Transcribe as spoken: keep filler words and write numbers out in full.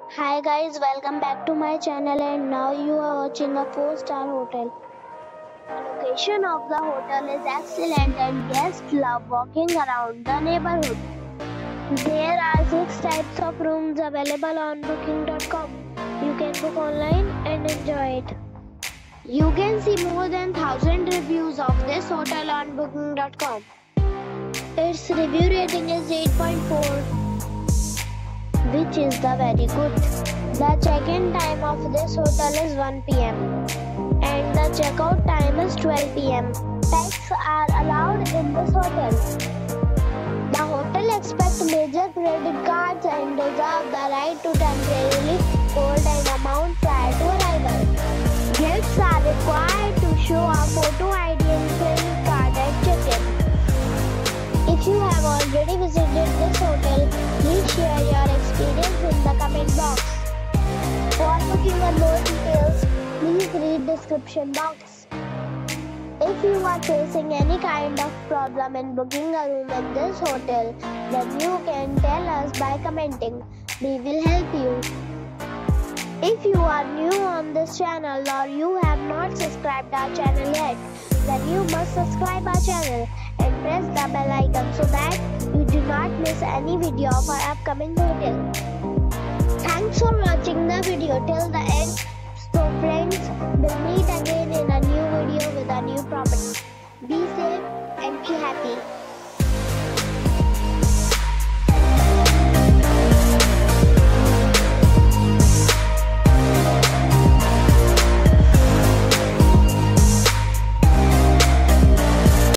Hi guys, welcome back to my channel and now you are watching a four star hotel. The location of the hotel is excellent and guests love walking around the neighborhood. There are six types of rooms available on booking dot com. You can book online and enjoy it. You can see more than one thousand reviews of this hotel on booking dot com. Its review rating is eight point four, which is the very good. The check-in time of this hotel is one p m and the check-out time is twelve p m Pets are allowed in this hotel. The hotel accepts major credit cards and reserves the right to temporarily hold an amount prior to arrival. Guests are required to show a photo I D and credit card at check-in. If you have already visited this hotel, please share your experience in the comment box. For booking and more details, please read description box. If you are facing any kind of problem in booking a room in this hotel, then you can tell us by commenting. We will help you. If you are new on this channel or you have not subscribed our channel yet, then you must subscribe our channel and press the bell icon so that you do not miss any video of our upcoming hotel. Thanks for watching the video till the end. So friends, we'll meet again in a new video with a new property. Be safe and be happy.